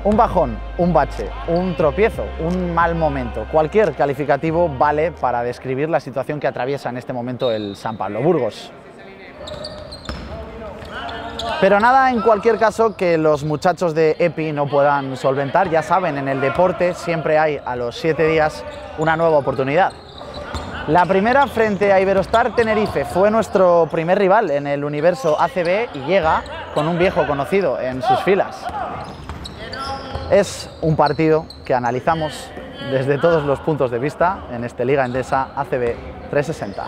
Un bajón, un bache, un tropiezo, un mal momento, cualquier calificativo vale para describir la situación que atraviesa en este momento el Sant Pablo Burgos. Pero nada, en cualquier caso, que los muchachos de EPI no puedan solventar. Ya saben, en el deporte siempre hay a los 7 días una nueva oportunidad. La primera frente a Iberostar Tenerife, fue nuestro primer rival en el universo ACB y llega con un viejo conocido en sus filas. Es un partido que analizamos desde todos los puntos de vista en este Liga Endesa ACB 360.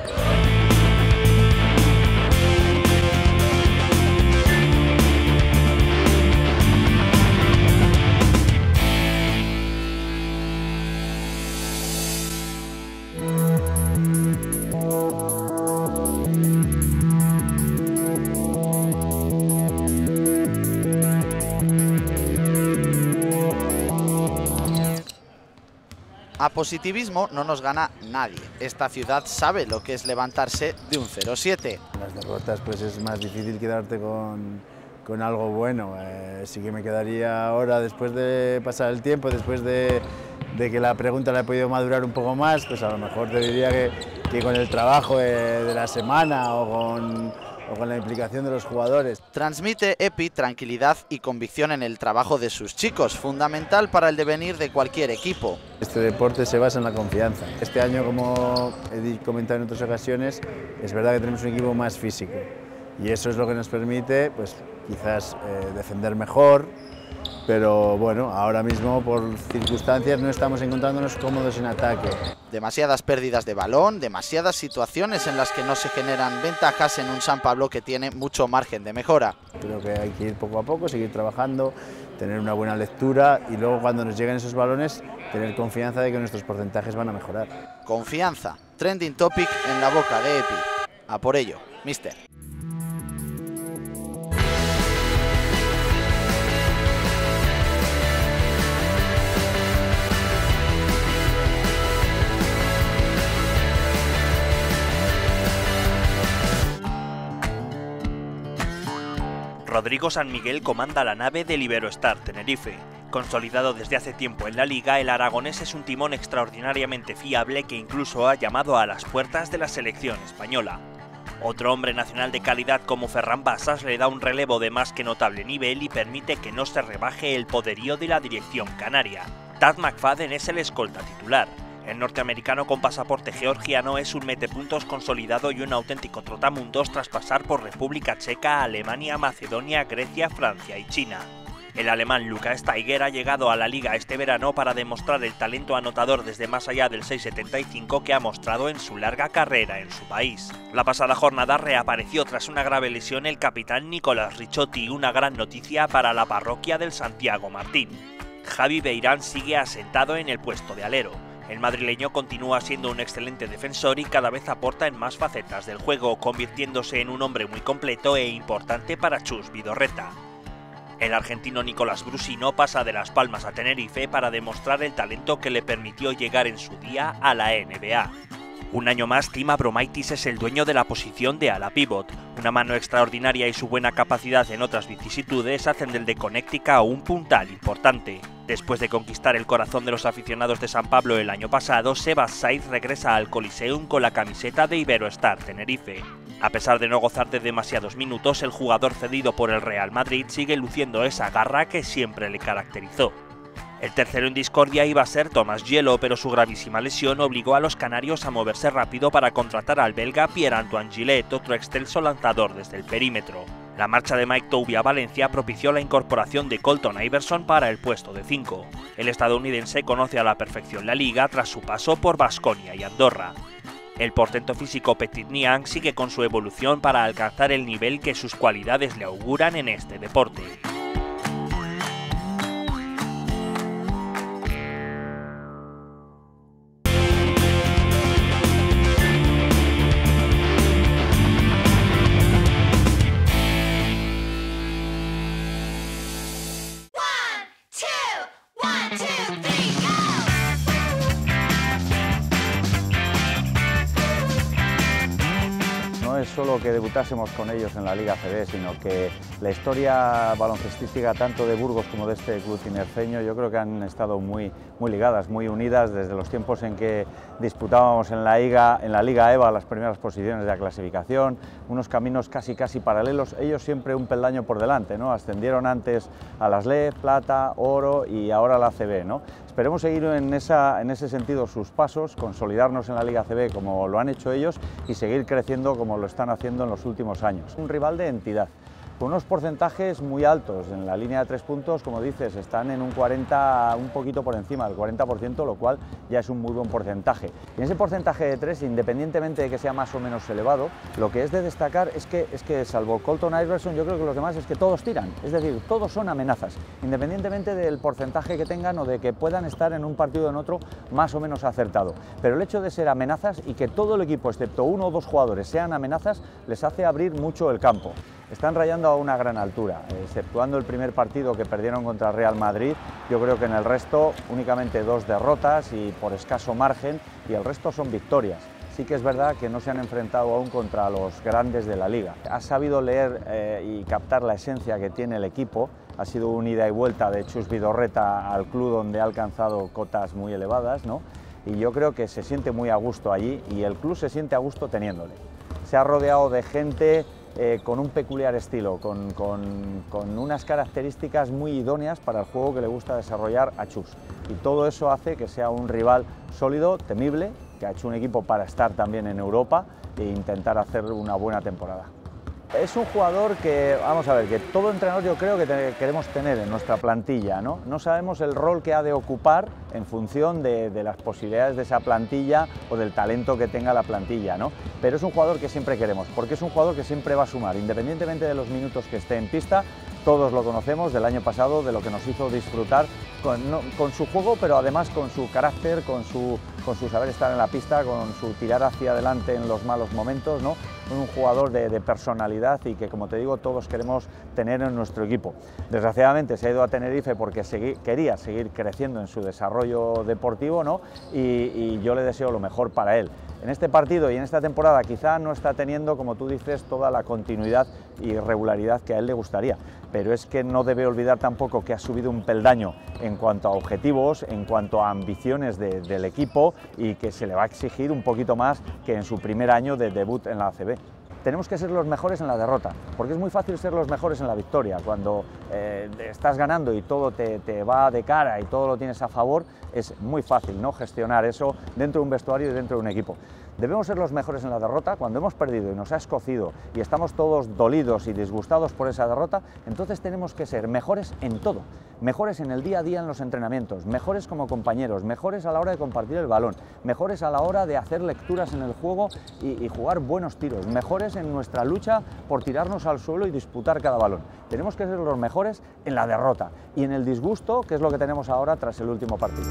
A positivismo no nos gana nadie. Esta ciudad sabe lo que es levantarse de un 0-7. Las derrotas pues es más difícil quedarte con algo bueno. Sí que me quedaría ahora, después de pasar el tiempo, después de que la pregunta la he podido madurar un poco más, pues a lo mejor te diría que con el trabajo de la semana o con la implicación de los jugadores. Transmite EPI tranquilidad y convicción en el trabajo de sus chicos, fundamental para el devenir de cualquier equipo. Este deporte se basa en la confianza. Este año, como he comentado en otras ocasiones, es verdad que tenemos un equipo más físico y eso es lo que nos permite, pues quizás defender mejor, pero bueno, ahora mismo por circunstancias no estamos encontrándonos cómodos en ataque. Demasiadas pérdidas de balón, demasiadas situaciones en las que no se generan ventajas en un Sant Pablo que tiene mucho margen de mejora. Creo que hay que ir poco a poco, seguir trabajando, tener una buena lectura y luego cuando nos lleguen esos balones tener confianza de que nuestros porcentajes van a mejorar. Confianza, trending topic en la boca de EPI. A por ello, mister. Rodrigo San Miguel comanda la nave del Iberostar Tenerife. Consolidado desde hace tiempo en la liga, el aragonés es un timón extraordinariamente fiable que incluso ha llamado a las puertas de la selección española. Otro hombre nacional de calidad como Ferran Bassas le da un relevo de más que notable nivel y permite que no se rebaje el poderío de la dirección canaria. Tad McFadden es el escolta titular. El norteamericano con pasaporte georgiano es un metepuntos consolidado y un auténtico trotamundos tras pasar por República Checa, Alemania, Macedonia, Grecia, Francia y China. El alemán Luca Steiger ha llegado a la liga este verano para demostrar el talento anotador desde más allá del 6,75 que ha mostrado en su larga carrera en su país. La pasada jornada reapareció tras una grave lesión el capitán Nicolás Ricciotti, una gran noticia para la parroquia del Santiago Martín. Javi Beirán sigue asentado en el puesto de alero. El madrileño continúa siendo un excelente defensor y cada vez aporta en más facetas del juego, convirtiéndose en un hombre muy completo e importante para Chus Vidorreta. El argentino Nicolás Brusino pasa de Las Palmas a Tenerife para demostrar el talento que le permitió llegar en su día a la NBA. Un año más, Tim Abromaitis es el dueño de la posición de ala pívot. Una mano extraordinaria y su buena capacidad en otras vicisitudes hacen del de Connecticut un puntal importante. Después de conquistar el corazón de los aficionados de Sant Pablo el año pasado, Sebas Saiz regresa al Coliseum con la camiseta de Iberostar Tenerife. A pesar de no gozar de demasiados minutos, el jugador cedido por el Real Madrid sigue luciendo esa garra que siempre le caracterizó. El tercero en discordia iba a ser Thomas Gielo, pero su gravísima lesión obligó a los canarios a moverse rápido para contratar al belga Pierre-Antoine Gillet, otro excelso lanzador desde el perímetro. La marcha de Mike Tobey a Valencia propició la incorporación de Colton Iverson para el puesto de 5. El estadounidense conoce a la perfección la liga tras su paso por Baskonia y Andorra. El portento físico Petit Niang sigue con su evolución para alcanzar el nivel que sus cualidades le auguran en este deporte. es solo que debutásemos con ellos en la Liga ACB, sino que la historia baloncestística tanto de Burgos como de este club tinerfeño, yo creo que han estado muy ligadas, muy unidas desde los tiempos en que disputábamos en la Liga EVA las primeras posiciones de la clasificación, unos caminos casi paralelos, ellos siempre un peldaño por delante, ¿no? Ascendieron antes a las LEF, Plata, Oro y ahora a la ACB, ¿no? Esperemos seguir en ese sentido sus pasos, consolidarnos en la Liga ACB como lo han hecho ellos y seguir creciendo como lo están haciendo en los últimos años. Un rival de entidad, con unos porcentajes muy altos, en la línea de 3 puntos, como dices, están en un 40, un poquito por encima del 40%, lo cual ya es un muy buen porcentaje. Y en ese porcentaje de 3, independientemente de que sea más o menos elevado, lo que es de destacar es que salvo Colton Iverson, yo creo que los demás es que todos tiran, es decir, todos son amenazas, independientemente del porcentaje que tengan o de que puedan estar en un partido o en otro más o menos acertado. Pero el hecho de ser amenazas y que todo el equipo, excepto 1 o 2 jugadores, sean amenazas, les hace abrir mucho el campo. Están rayando a una gran altura, exceptuando el primer partido que perdieron contra el Real Madrid, yo creo que en el resto únicamente 2 derrotas y por escaso margen, y el resto son victorias. Sí que es verdad que no se han enfrentado aún contra los grandes de la liga. Ha sabido leer y captar la esencia que tiene el equipo, ha sido un ida y vuelta de Chus Vidorreta al club donde ha alcanzado cotas muy elevadas, ¿no? Y yo creo que se siente muy a gusto allí y el club se siente a gusto teniéndole. Se ha rodeado de gente con un peculiar estilo, con unas características muy idóneas para el juego que le gusta desarrollar a Chus. Y todo eso hace que sea un rival sólido, temible, que ha hecho un equipo para estar también en Europa e intentar hacer una buena temporada. Es un jugador que, vamos a ver, que todo entrenador yo creo que queremos tener en nuestra plantilla, ¿no? No sabemos el rol que ha de ocupar en función de las posibilidades de esa plantilla o del talento que tenga la plantilla, ¿no? Pero es un jugador que siempre queremos, porque es un jugador que siempre va a sumar, independientemente de los minutos que esté en pista. Todos lo conocemos del año pasado, de lo que nos hizo disfrutar con su juego, pero además con su carácter, con su saber estar en la pista, con su tirar hacia adelante en los malos momentos, ¿no? Un jugador de personalidad y que, como te digo, todos queremos tener en nuestro equipo. Desgraciadamente se ha ido a Tenerife porque quería seguir creciendo en su desarrollo deportivo, ¿no? Y yo le deseo lo mejor para él. En este partido y en esta temporada quizá no está teniendo, como tú dices, toda la continuidad y regularidad que a él le gustaría, pero es que no debe olvidar tampoco que ha subido un peldaño en cuanto a objetivos, en cuanto a ambiciones del equipo y que se le va a exigir un poquito más que en su primer año de debut en la ACB. Tenemos que ser los mejores en la derrota, porque es muy fácil ser los mejores en la victoria. Cuando estás ganando y todo te va de cara y todo lo tienes a favor, es muy fácil, ¿no?, gestionar eso dentro de un vestuario y dentro de un equipo. Debemos ser los mejores en la derrota. Cuando hemos perdido y nos ha escocido y estamos todos dolidos y disgustados por esa derrota, entonces tenemos que ser mejores en todo, mejores en el día a día en los entrenamientos, mejores como compañeros, mejores a la hora de compartir el balón, mejores a la hora de hacer lecturas en el juego y jugar buenos tiros, mejores en nuestra lucha por tirarnos al suelo y disputar cada balón. Tenemos que ser los mejores en la derrota y en el disgusto, que es lo que tenemos ahora tras el último partido.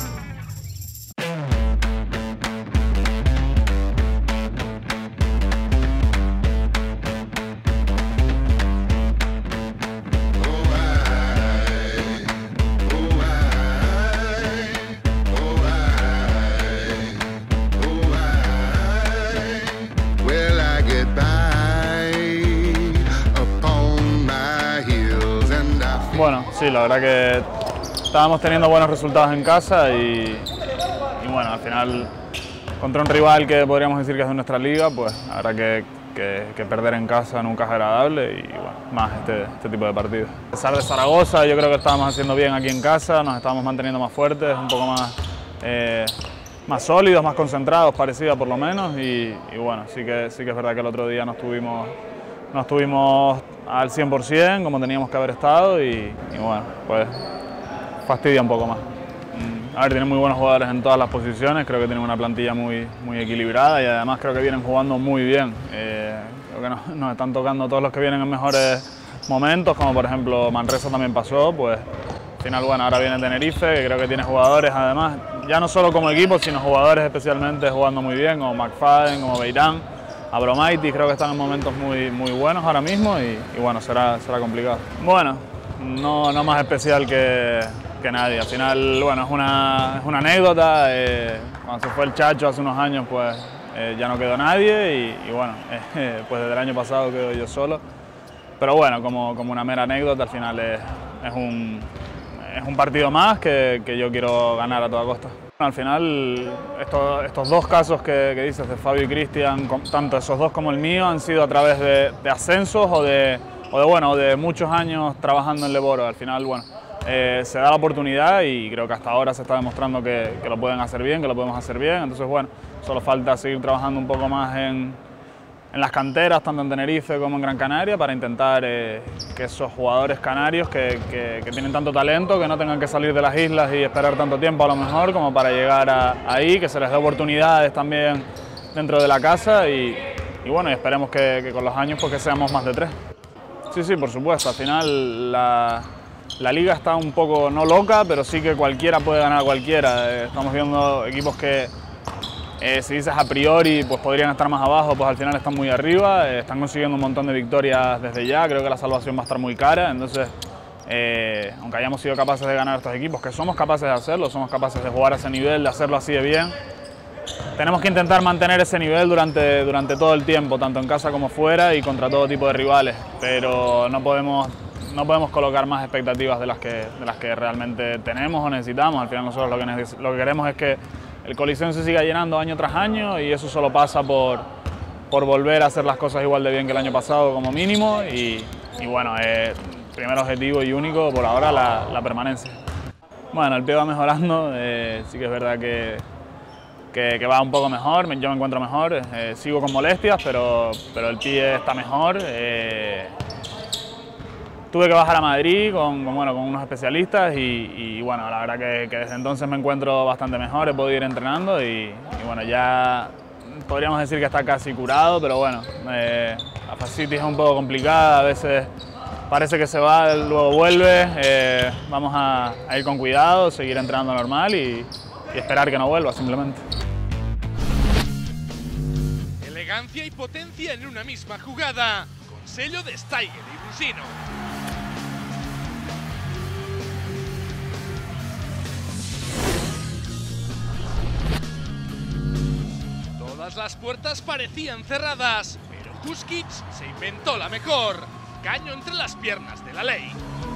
Bueno, sí, la verdad que estábamos teniendo buenos resultados en casa y bueno, al final contra un rival que podríamos decir que es de nuestra liga, pues la verdad que perder en casa nunca es agradable y bueno, más este tipo de partidos. A pesar de Zaragoza, yo creo que estábamos haciendo bien aquí en casa, nos estábamos manteniendo más fuertes, un poco más sólidos, más concentrados, parecida por lo menos y bueno, sí que es verdad que el otro día no estuvimos al 100% como teníamos que haber estado y bueno, pues fastidia un poco más. A ver, tienen muy buenos jugadores en todas las posiciones, creo que tienen una plantilla muy equilibrada y además creo que vienen jugando muy bien. Creo que nos están tocando todos los que vienen en mejores momentos, como por ejemplo Manresa también pasó, pues al final bueno, ahora viene Tenerife, que creo que tiene jugadores además, ya no solo como equipo, sino jugadores especialmente jugando muy bien, como McFadden, como Beirán. Abromaitis creo que están en momentos muy buenos ahora mismo y bueno, será complicado. Bueno, no más especial que nadie. Al final, bueno, es una anécdota. Cuando se fue el Chacho hace unos años, pues ya no quedó nadie y bueno, pues desde el año pasado quedo yo solo. Pero bueno, como una mera anécdota, al final es un partido más que yo quiero ganar a toda costa. Al final, estos dos casos que dices de Fabio y Cristian, tanto esos dos como el mío, han sido a través de ascensos o de muchos años trabajando en Leboro. Al final, bueno, se da la oportunidad y creo que hasta ahora se está demostrando que lo pueden hacer bien, que lo podemos hacer bien. Entonces, bueno, solo falta seguir trabajando un poco más en las canteras, tanto en Tenerife como en Gran Canaria, para intentar que esos jugadores canarios que tienen tanto talento, que no tengan que salir de las islas y esperar tanto tiempo a lo mejor como para llegar ahí, que se les dé oportunidades también dentro de la casa y bueno, y esperemos que con los años pues que seamos más de 3. Sí, por supuesto, al final la liga está un poco no loca, pero sí que cualquiera puede ganar a cualquiera. Estamos viendo equipos que si dices a priori pues podrían estar más abajo, pues al final están muy arriba, están consiguiendo un montón de victorias desde ya, creo que la salvación va a estar muy cara, entonces aunque hayamos sido capaces de ganar a estos equipos, que somos capaces de hacerlo, somos capaces de jugar a ese nivel, de hacerlo así de bien, tenemos que intentar mantener ese nivel durante todo el tiempo, tanto en casa como fuera y contra todo tipo de rivales, pero no podemos colocar más expectativas de las que realmente tenemos o necesitamos. Al final nosotros lo que queremos es que el Coliseum se siga llenando año tras año y eso solo pasa por volver a hacer las cosas igual de bien que el año pasado como mínimo y bueno, primer objetivo y único por ahora la permanencia. Bueno, el pie va mejorando, sí que es verdad que va un poco mejor, yo me encuentro mejor, sigo con molestias, pero el pie está mejor. Tuve que bajar a Madrid con unos especialistas y bueno, la verdad que desde entonces me encuentro bastante mejor, he podido ir entrenando y bueno, ya podríamos decir que está casi curado, pero bueno, la fascitis es un poco complicada, a veces parece que se va, luego vuelve, vamos a ir con cuidado, seguir entrenando normal y esperar que no vuelva simplemente. Elegancia y potencia en una misma jugada, con sello de Steiger y Brusino. Todas las puertas parecían cerradas, pero Kuskic se inventó la mejor. Caño entre las piernas de la ley.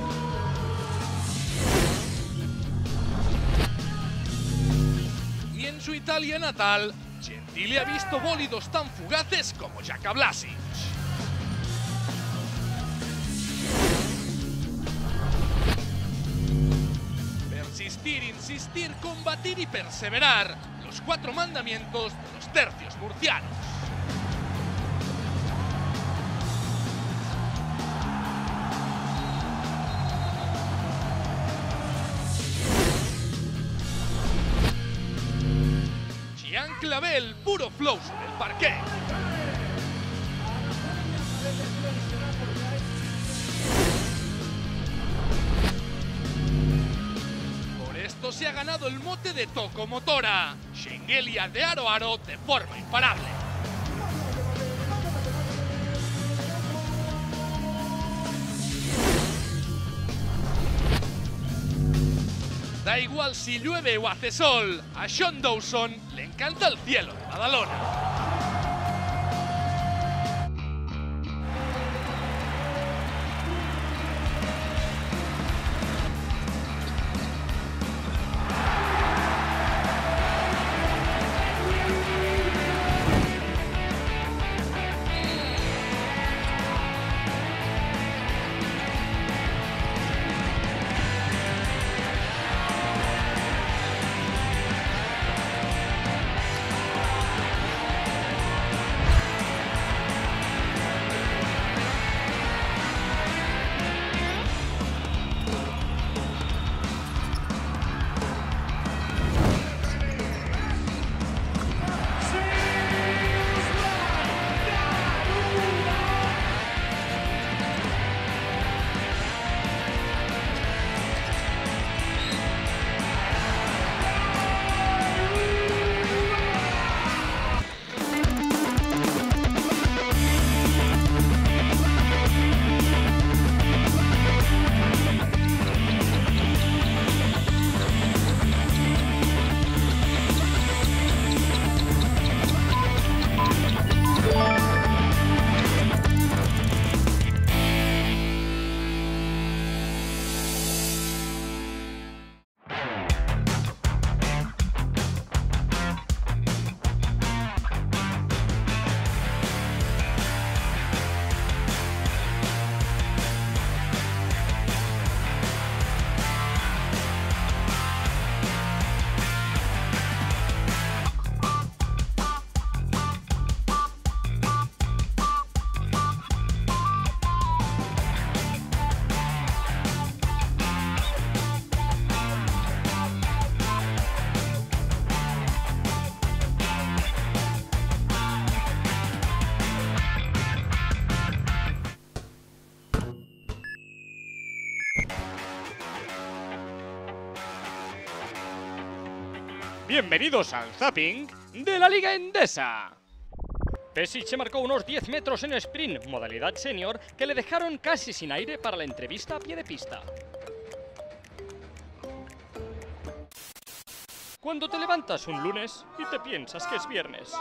Y en su Italia natal, Gentili ha visto bólidos tan fugaces como Jaka Blasic. Persistir, insistir, combatir y perseverar. Los 4 mandamientos de los tercios murcianos. Gian Clavel, puro flow sobre el parquet. Se ha ganado el mote de Toko Motora, Schengelia de aro a aro de forma imparable. Da igual si llueve o hace sol, a Sean Dawson le encanta el cielo de Badalona. Bienvenidos al zapping de la Liga Endesa. Pešić marcó unos 10 metros en sprint, modalidad senior, que le dejaron casi sin aire para la entrevista a pie de pista. Cuando te levantas un lunes y te piensas que es viernes.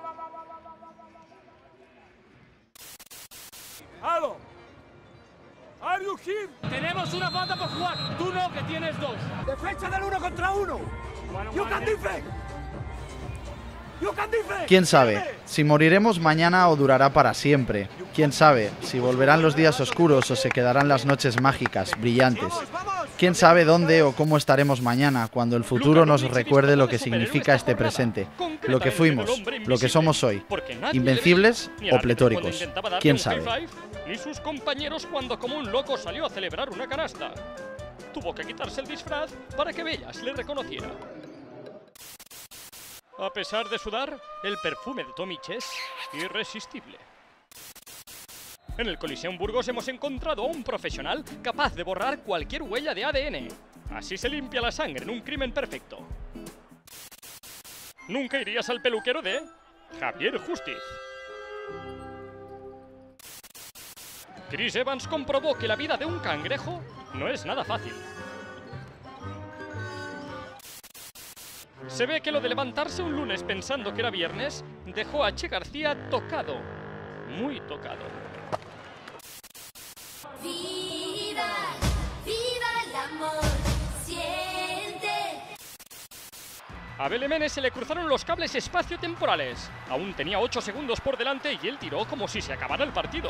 ¡Aló! ¿Are you here? Tenemos una falta por jugar. Tú no, que tienes dos. Defensa del 1 contra 1. You can defend. You can defend. ¿Quién sabe si moriremos mañana o durará para siempre? ¿Quién sabe si volverán los días oscuros o se quedarán las noches mágicas, brillantes? ¿Quién sabe dónde o cómo estaremos mañana cuando el futuro nos recuerde lo que significa este presente, lo que fuimos, lo que somos hoy, invencibles o pletóricos? ¿Quién sabe? Ni sus compañeros cuando como un loco salió a celebrar una canasta. Tuvo que quitarse el disfraz para que Bellas le reconociera. A pesar de sudar, el perfume de Tomic es irresistible. En el Coliseum Burgos hemos encontrado a un profesional capaz de borrar cualquier huella de ADN. Así se limpia la sangre en un crimen perfecto. ¿Nunca irías al peluquero de Javier Justiz? Chris Evans comprobó que la vida de un cangrejo no es nada fácil. Se ve que lo de levantarse un lunes pensando que era viernes dejó a Che García tocado, muy tocado. Viva, viva el amor, siente. A Belemene se le cruzaron los cables espacio-temporales. Aún tenía 8 segundos por delante y él tiró como si se acabara el partido.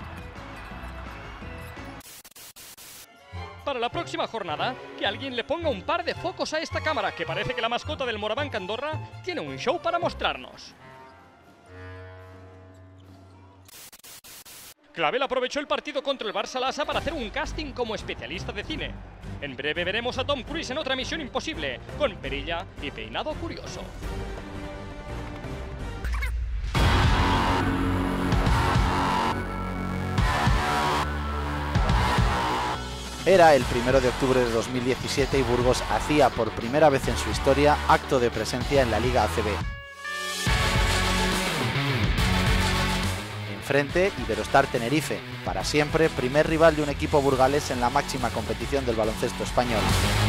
Para la próxima jornada, que alguien le ponga un par de focos a esta cámara, que parece que la mascota del Morabanc Andorra tiene un show para mostrarnos. Clavel aprovechó el partido contra el Barça Lassa para hacer un casting como especialista de cine. En breve veremos a Tom Cruise en otra Misión Imposible, con perilla y peinado curioso. Era el 1 de octubre de 2017 y Burgos hacía por primera vez en su historia acto de presencia en la Liga ACB. Enfrente, Iberostar Tenerife, para siempre primer rival de un equipo burgalés en la máxima competición del baloncesto español.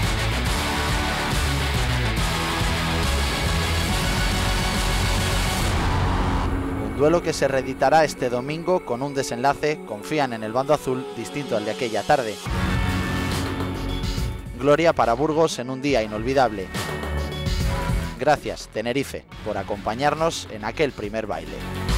Un duelo que se reeditará este domingo con un desenlace, confían en el bando azul, distinto al de aquella tarde. Gloria para Burgos en un día inolvidable. Gracias, Tenerife, por acompañarnos en aquel primer baile.